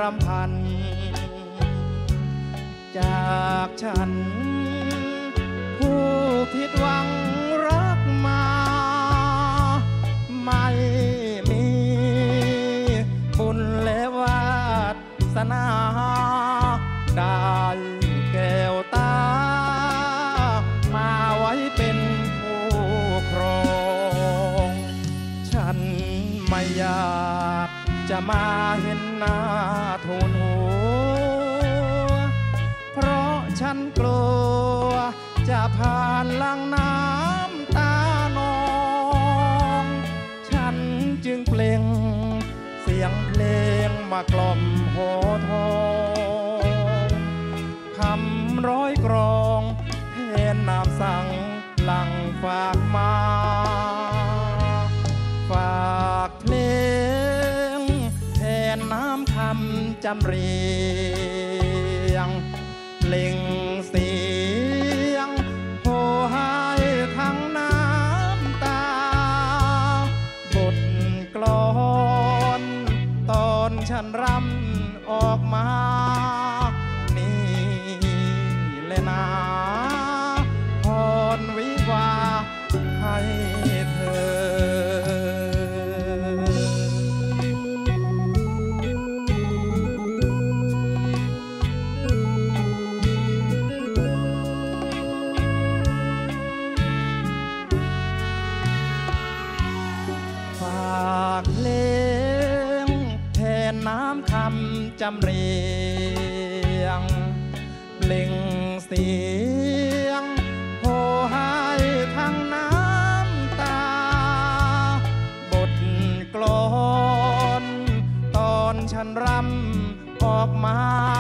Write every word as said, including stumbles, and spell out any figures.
ำพันจากฉันผู้ผิดหวังรักมาไม่มีบุญและวาสนาได้แก้วตามาไว้เป็นผู้ครองฉันไม่อยากจะมาเห็นหน้าทูลหัวเพราะฉันกลัวจะผ่านลังน้ำตานองฉันจึงเปล่งเสียงเพลงมากล่อมโหทองคำร้อยกรองแทนนามสั่งหลังฝากมาฝากเพลงแทนน้ำคำจำเรียงเล่งเสียงโหหายทั้งน้ำตาบทกลอนตอนฉันรำออกมานี่แหละนะพรวิวาให้เธอฝากเพลงแทนน้ำคำจำเรียงเปล่งเสียงโหหายทั้งน้ำตาบทกลอนตอนฉันรำออกมา